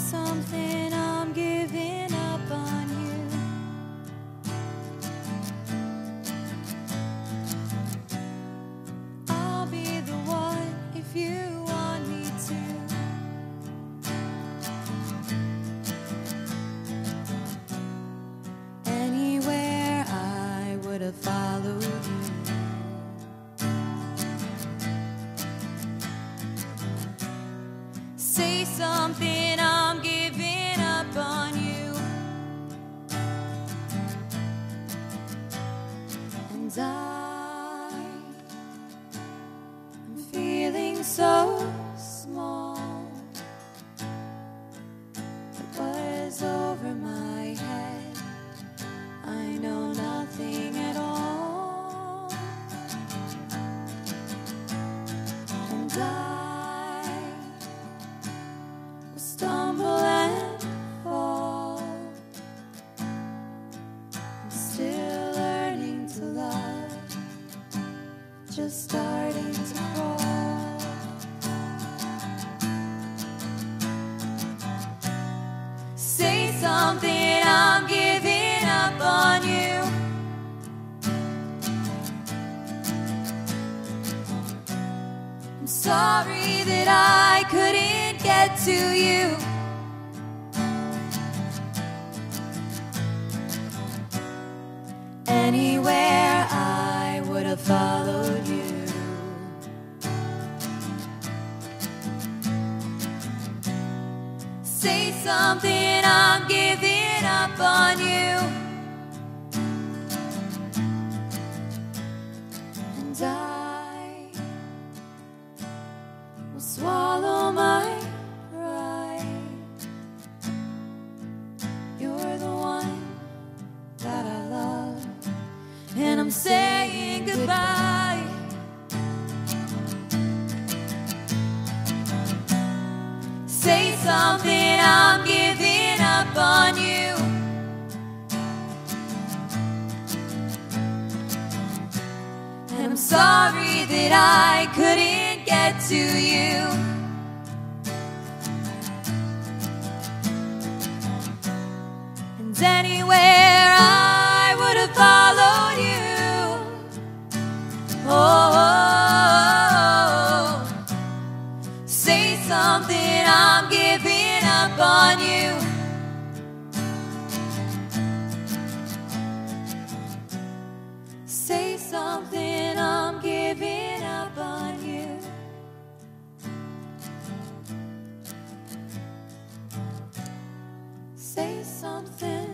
something, I'm giving up on you. I'll be the one if you want me to. Anywhere I would have followed you. Say something, I'm giving up on you. And I'm feeling so small. What is over my head? I know nothing at all. And stumble and fall. I'm still learning to love, just starting to crawl. Say something, I'm giving up on you. I'm sorry that I couldn't get to you. Anywhere I would have followed you. Say something, I'm giving up on you. And I will swallow my pride. You're the one that I love, and I'm saying goodbye. Say something, I'm giving up on you. And I'm sorry that I couldn't get to you. And anywhere I would have followed you. Oh, say something, I'm giving up on you. Say something, I'm giving up on you. Say something.